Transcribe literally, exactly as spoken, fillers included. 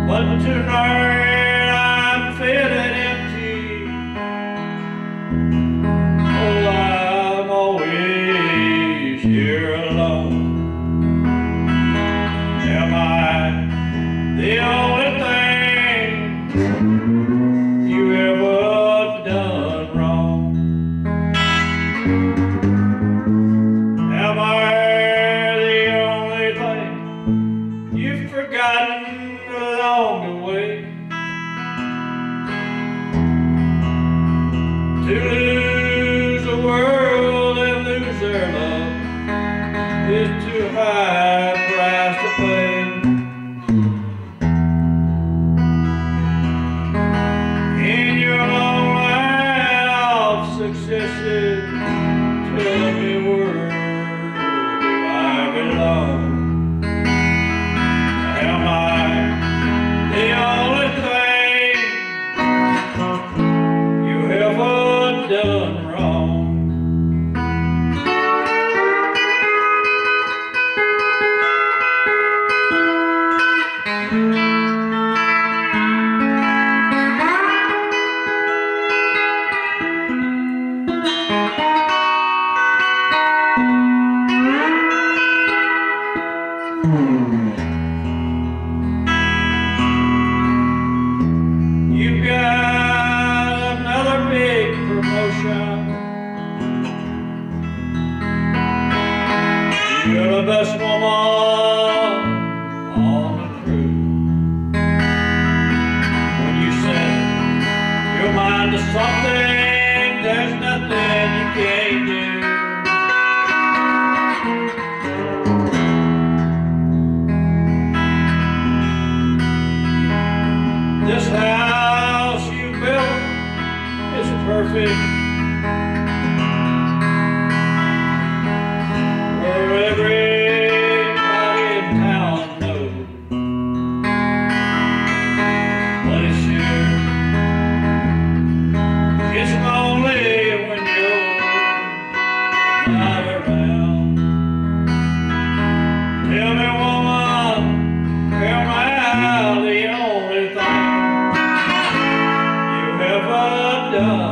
But tonight I'm feeling empty. Oh, I'm always here alone. Am I the only thing you ever done wrong? Am I the only thing you've forgotten along the way? To lose the world and lose their love is too high a price to pay. In your long line of successes, tell me where do I belong? Am I the only thing you ever done wrong? You've got another big promotion. You're the best woman on the crew. When you set your mind to something, there's nothing you can't do. This house you built is perfect, where everybody in town knows. But it's sure, it's lonely when you're not around. Tell me, woman, am I the only thing you ever done